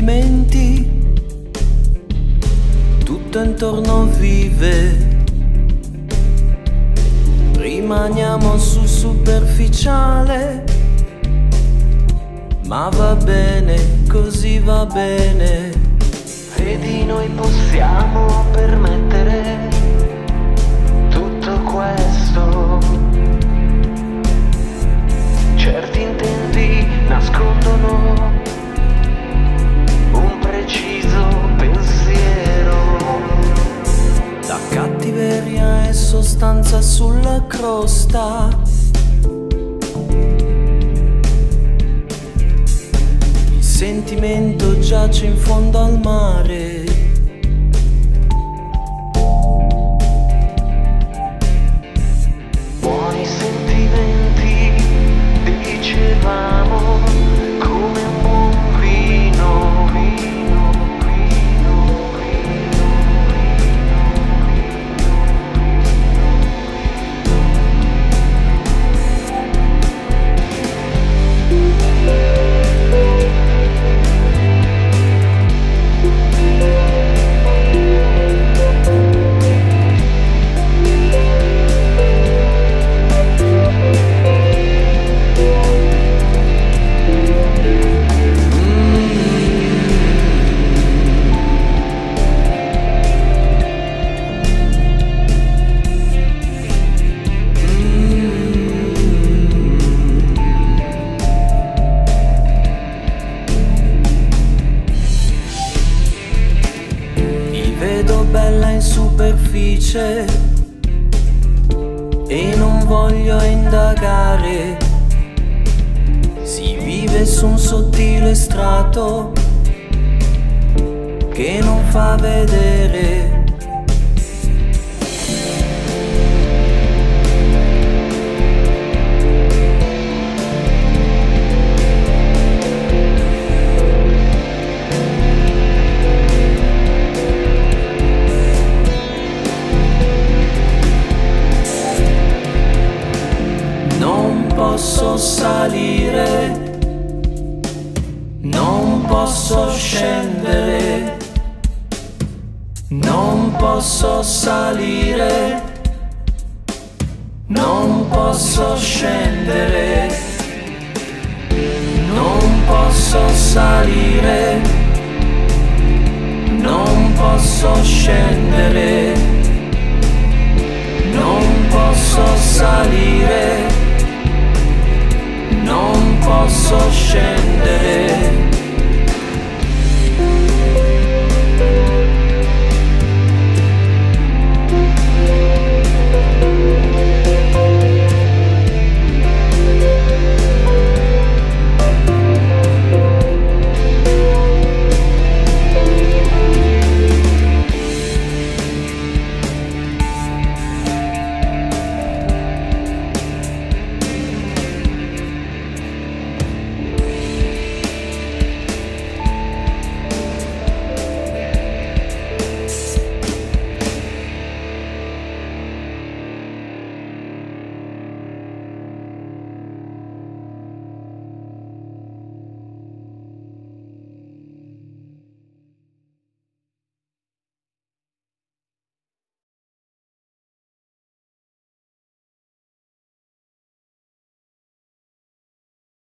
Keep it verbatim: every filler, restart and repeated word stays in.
sentimenti, tutto intorno vive. Rimaniamo sul superficiale, ma va bene, così va bene. Vedi, noi possiamo permettere tutto questo. Certi intenti nascondono un preciso pensiero. La cattiveria è sostanza sulla crosta. Il sentimento giace in fondo al mare. Buoni sentimenti, dicevamo, come un buon vino, vino, vino, vino, bella in superficie e non voglio indagare. Si vive su un sottile strato che non fa vedere. Non posso salire, non posso scendere, non posso salire, non posso scendere, non posso salire, non posso scendere, non posso salire, non posso scendere.